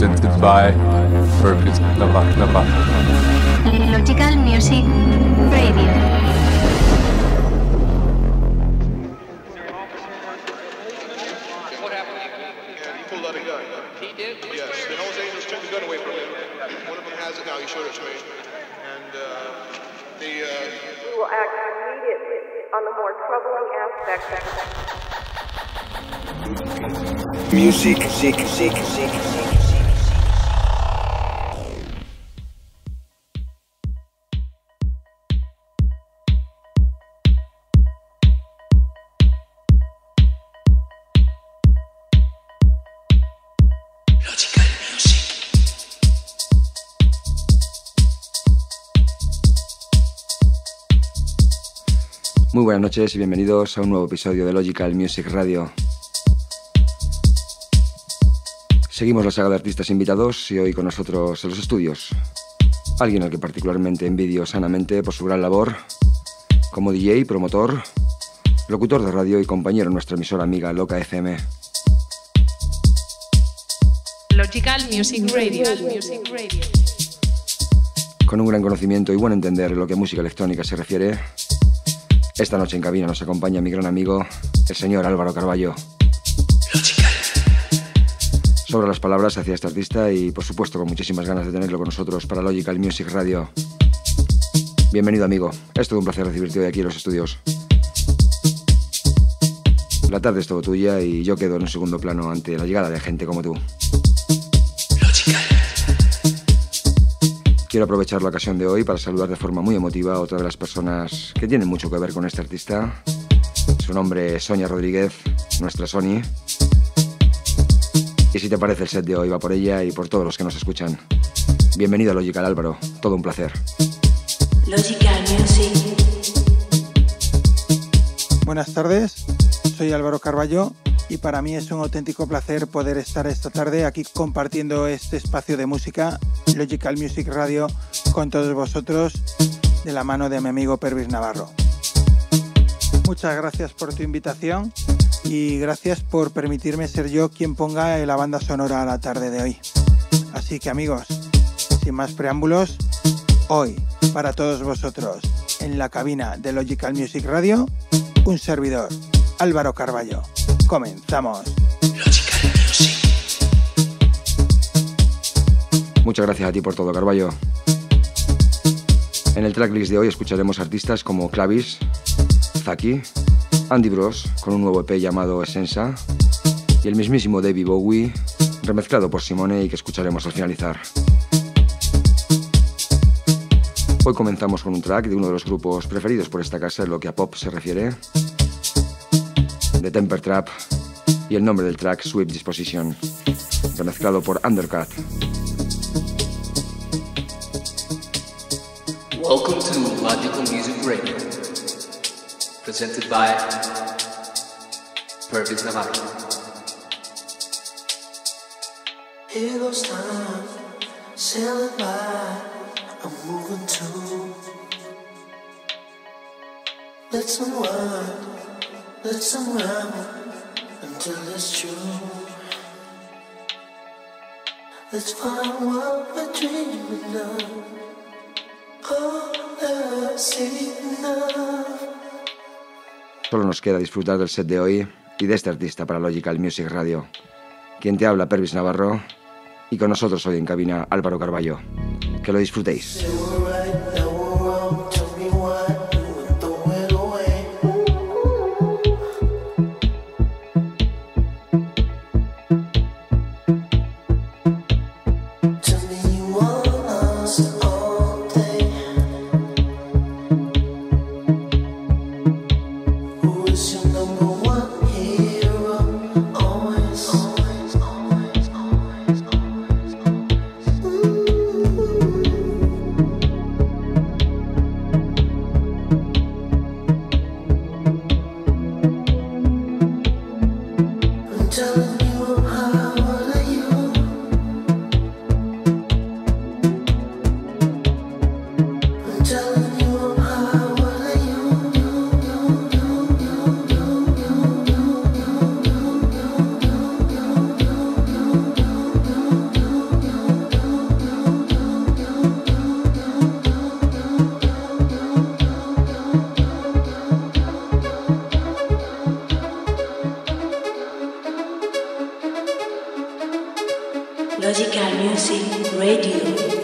presented by Purpose Navarro. Logical Music Radio. On the more troubling aspects. Music. Muy buenas noches y bienvenidos a un nuevo episodio de Logical Music Radio. Seguimos la saga de artistas invitados y hoy con nosotros en los estudios alguien al que particularmente envidio sanamente por su gran labor como DJ, promotor, locutor de radio y compañero en nuestra emisora amiga Loca FM. Logical Music Radio. Con un gran conocimiento y buen entender en lo que a música electrónica se refiere, esta noche en cabina nos acompaña mi gran amigo, el señor Álvaro Carballo. Sobre las palabras hacia este artista y, por supuesto, con muchísimas ganas de tenerlo con nosotros para Logical Music Radio. Bienvenido, amigo. Es todo un placer recibirte hoy aquí en los estudios. La tarde es todo tuya y yo quedo en un segundo plano ante la llegada de gente como tú. Quiero aprovechar la ocasión de hoy para saludar de forma muy emotiva a otra de las personas que tienen mucho que ver con este artista. Su nombre es Sonia Rodríguez, nuestra Sony. Y si te parece, el set de hoy va por ella y por todos los que nos escuchan. Bienvenido a Logical, Álvaro. Todo un placer. Logical Music. Buenas tardes, soy Álvaro Carballo y para mí es un auténtico placer poder estar esta tarde aquí compartiendo este espacio de música, Logical Music Radio, con todos vosotros de la mano de mi amigo Pervis Navarro. Muchas gracias por tu invitación y gracias por permitirme ser yo quien ponga la banda sonora a la tarde de hoy. Así que amigos, sin más preámbulos, hoy para todos vosotros en la cabina de Logical Music Radio, un servidor, Álvaro Carballo. Comenzamos. Muchas gracias a ti por todo, Carballo. En el tracklist de hoy escucharemos artistas como Clavis, Zaki, Andy Bros con un nuevo EP llamado Essenza y el mismísimo David Bowie remezclado por Simone y que escucharemos al finalizar. Hoy comenzamos con un track de uno de los grupos preferidos por esta casa en lo que a pop se refiere, The Temper Trap, y el nombre del track Sweet Disposition, remezclado por Undercut. Welcome to Logical Music Radio, presented by Purpose Navarro. Here goes time, sailing by, I'm moving too. Let's unwind, let's unravel until it's true. Let's find what we're dreaming of. Solo nos queda disfrutar del set de hoy y de este artista para Logical Music Radio. Quien te habla, Pervis Navarro, y con nosotros hoy en cabina, Álvaro Carballo. Que lo disfrutéis. Logical Music Radio.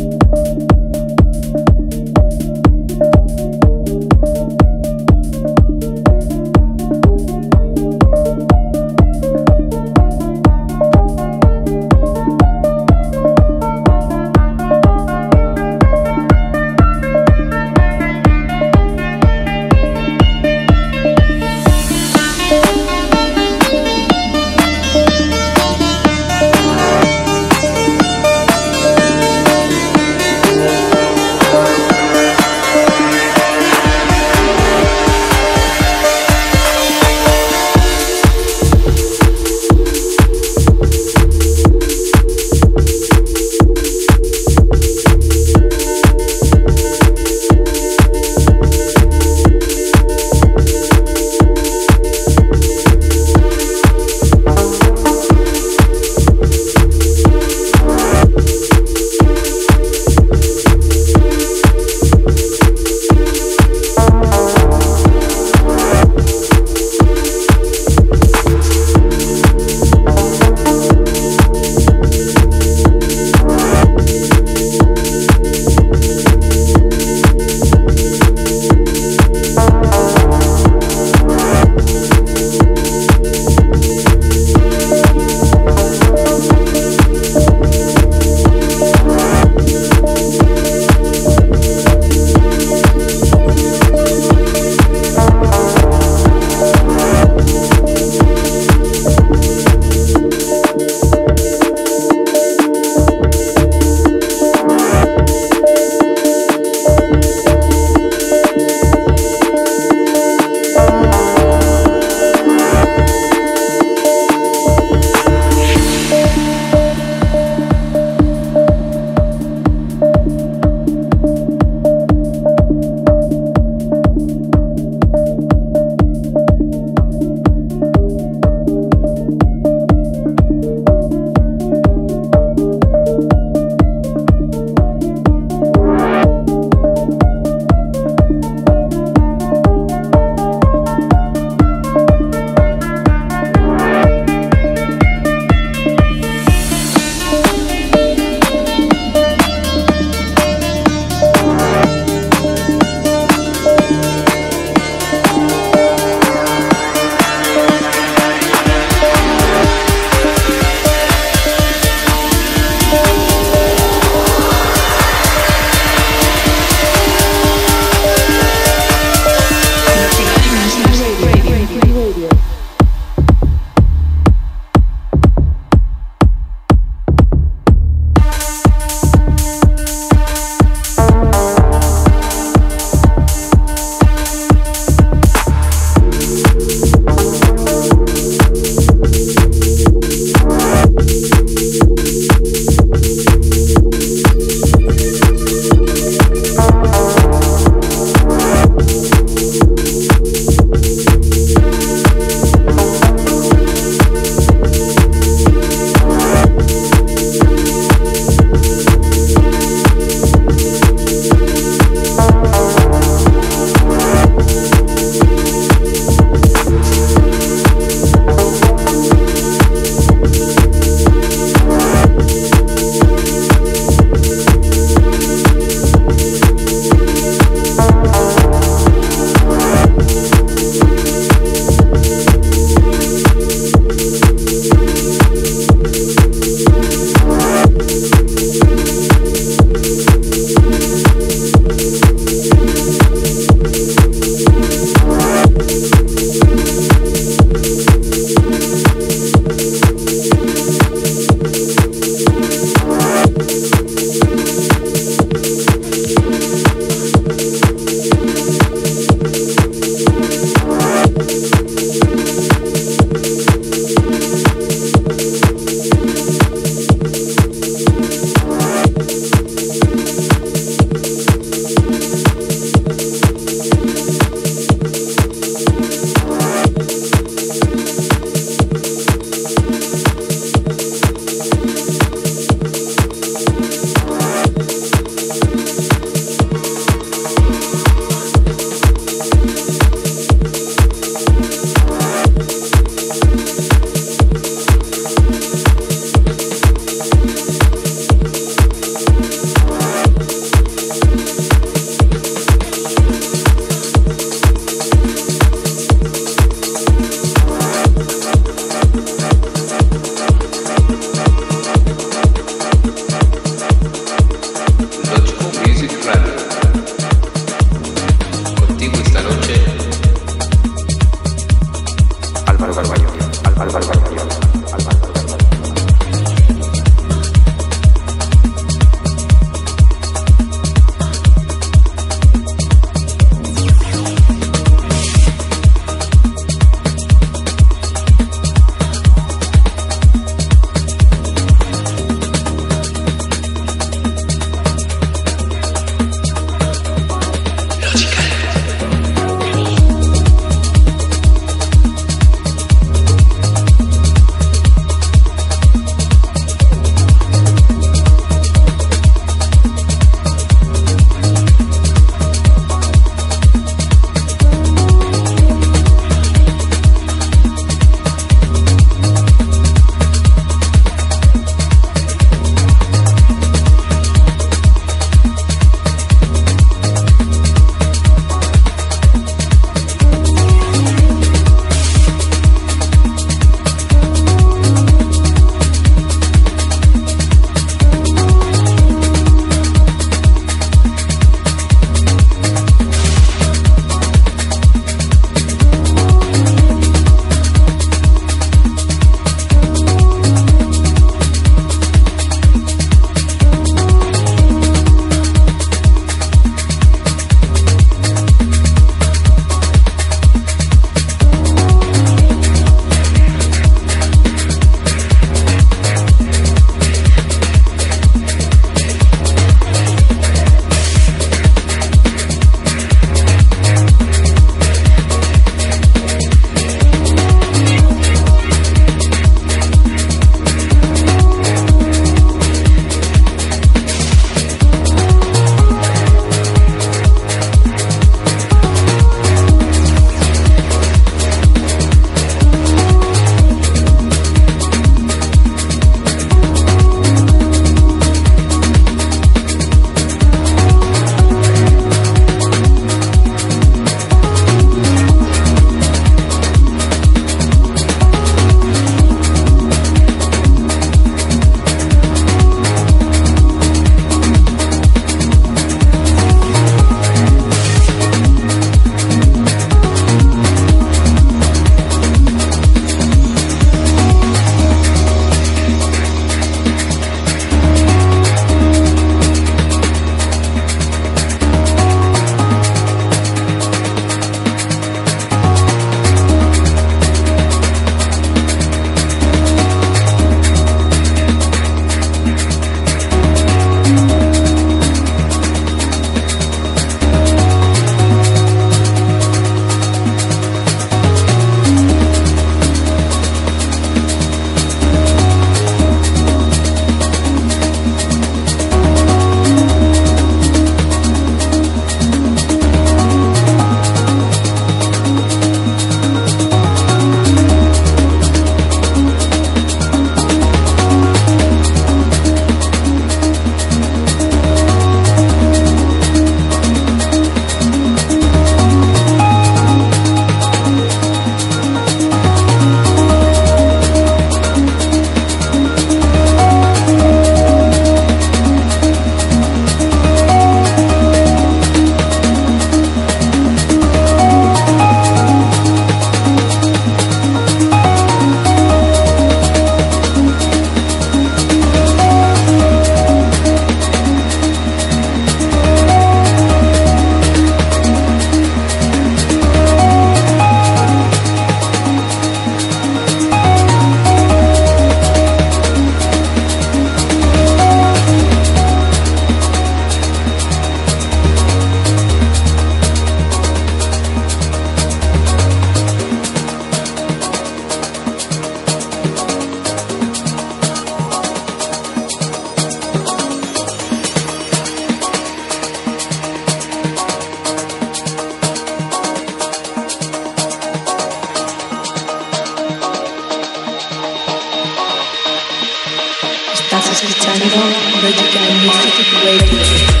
Music Radio.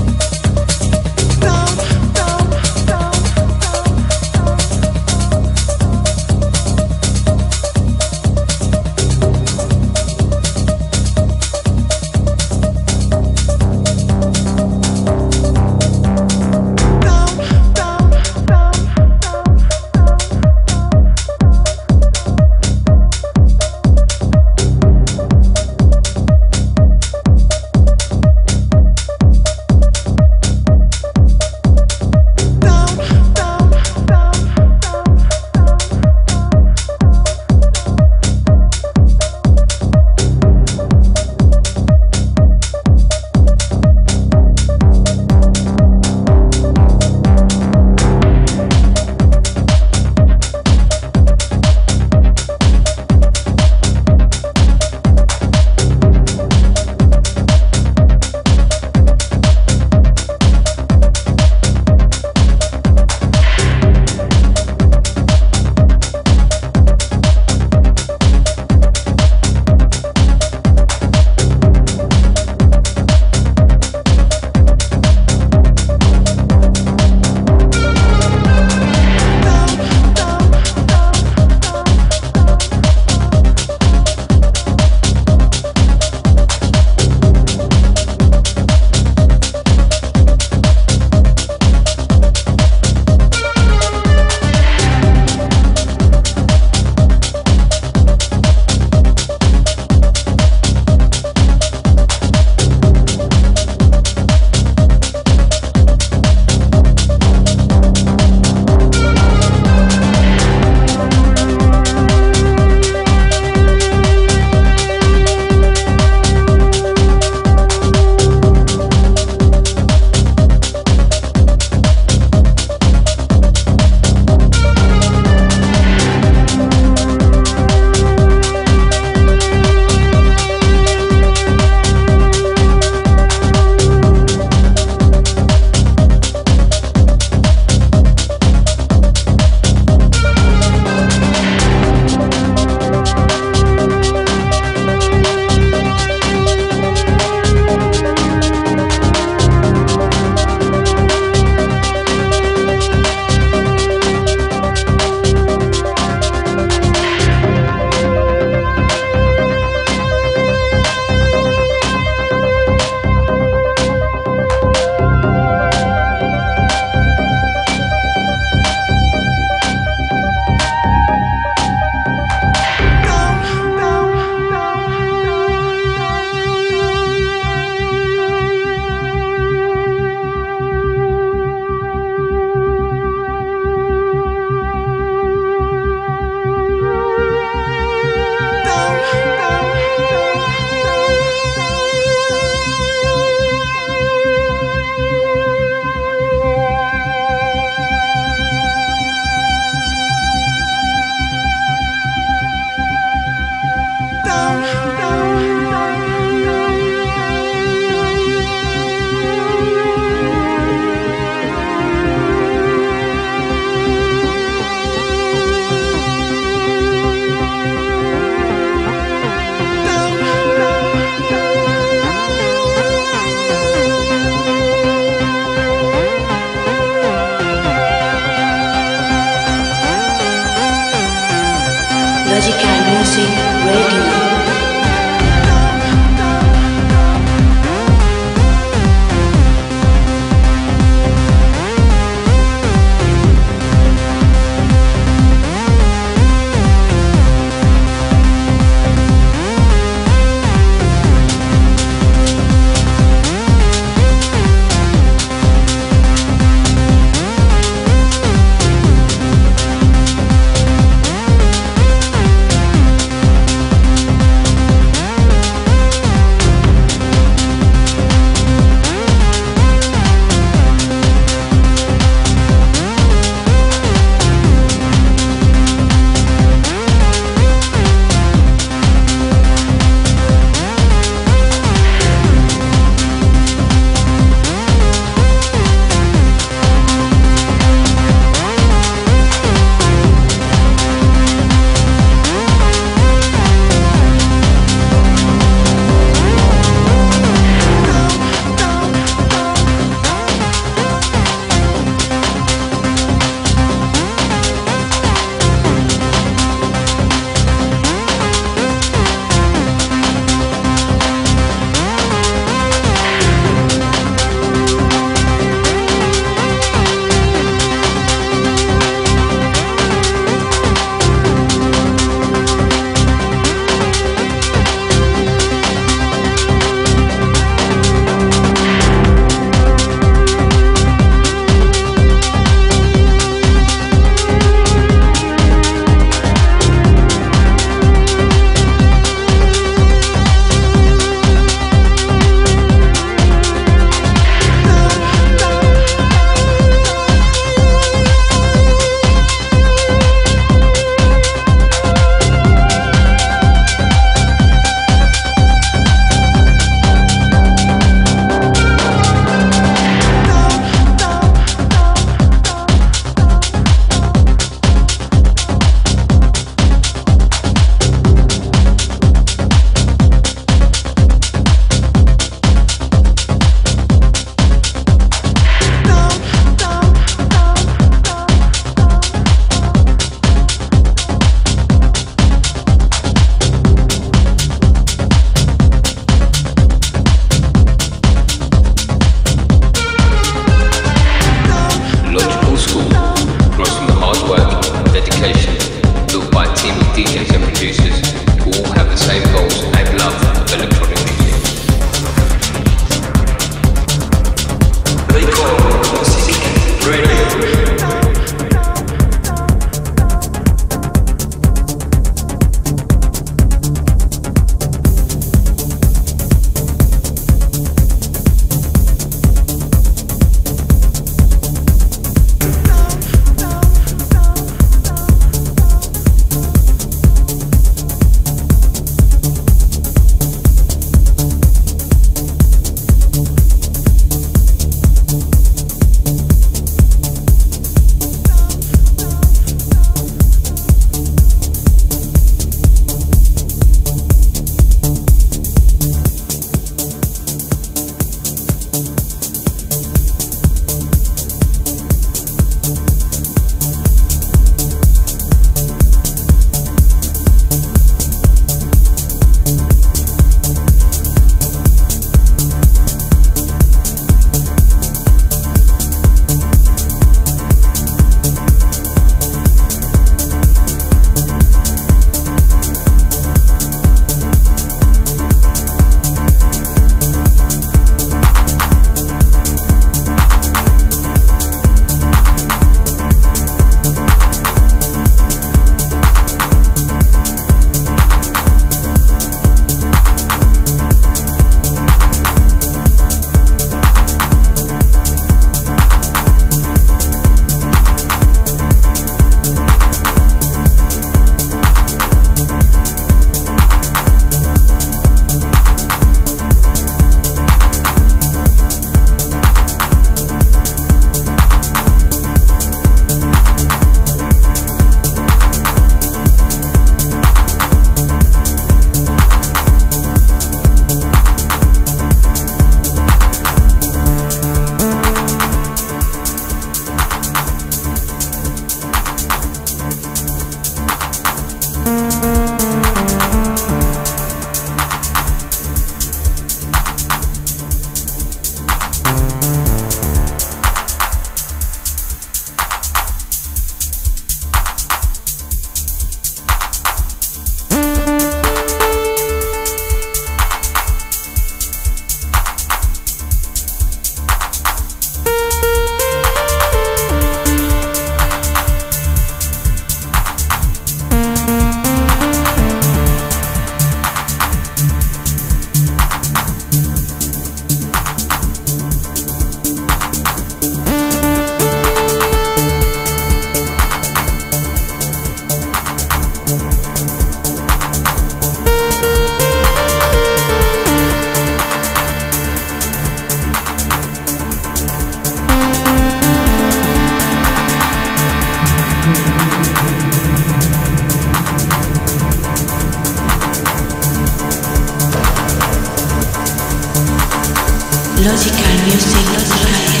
Logical Music Radio.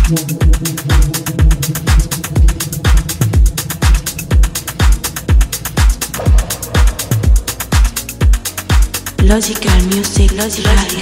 Logical Music Radio.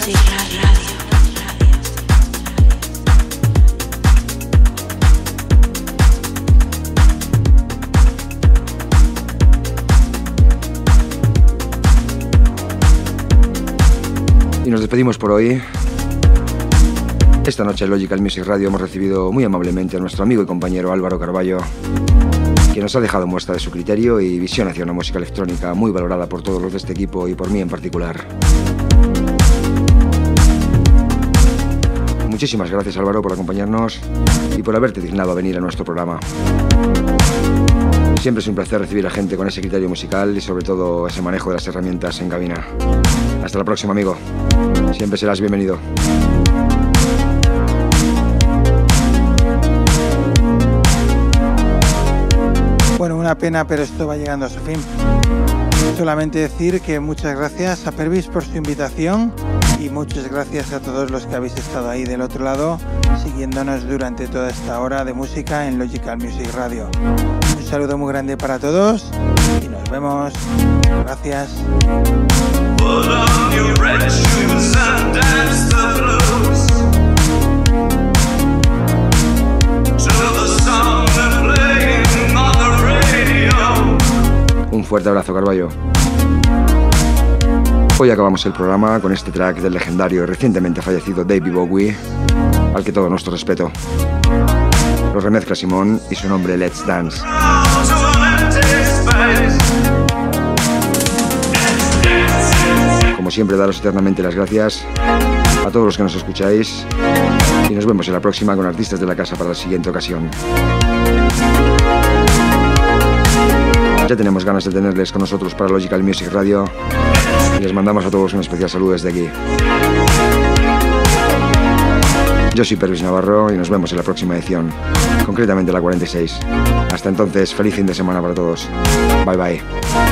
Y nos despedimos por hoy. Esta noche en Logical Music Radio hemos recibido muy amablemente a nuestro amigo y compañero Álvaro Carballo, que nos ha dejado muestra de su criterio y visión hacia una música electrónica muy valorada por todos los de este equipo y por mí en particular. Muchísimas gracias, Álvaro, por acompañarnos y por haberte dignado a venir a nuestro programa. Siempre es un placer recibir a gente con ese criterio musical y sobre todo ese manejo de las herramientas en cabina. Hasta la próxima, amigo. Siempre serás bienvenido. Bueno, una pena, pero esto va llegando a su fin. Solamente decir que muchas gracias a Pervis por su invitación y muchas gracias a todos los que habéis estado ahí del otro lado siguiéndonos durante toda esta hora de música en Logical Music Radio. Un saludo muy grande para todos y nos vemos. Gracias. Un fuerte abrazo, Carballo. Hoy acabamos el programa con este track del legendario y recientemente fallecido David Bowie, al que todo nuestro respeto. Lo remezcla Simón y su nombre Let's Dance. Como siempre, daros eternamente las gracias a todos los que nos escucháis y nos vemos en la próxima con artistas de la casa para la siguiente ocasión. Ya tenemos ganas de tenerles con nosotros para Logical Music Radio y les mandamos a todos un especial saludo desde aquí. Yo soy Pervis Navarro y nos vemos en la próxima edición, concretamente la 46. Hasta entonces, feliz fin de semana para todos. Bye bye.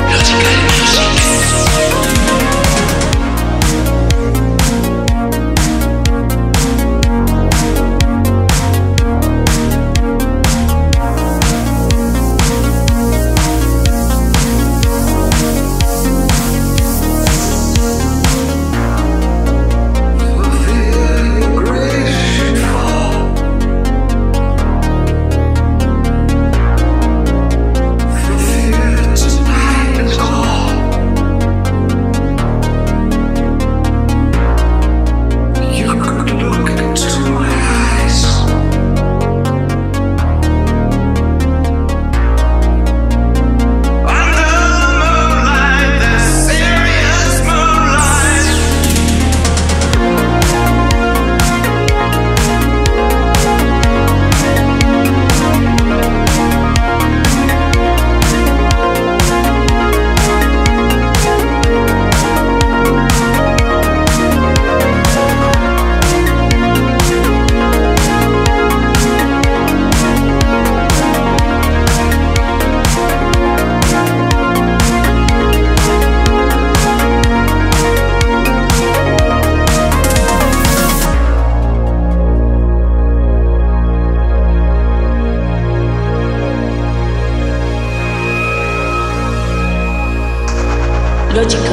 Logical.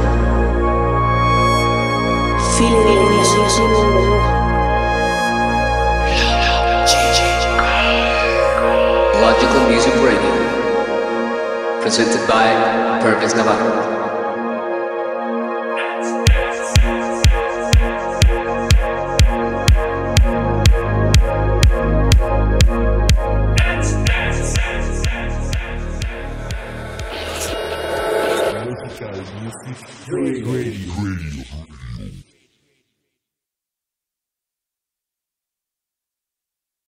Feeling the music. Logical Music Radio. Presented by Pervis Navarro. Radio.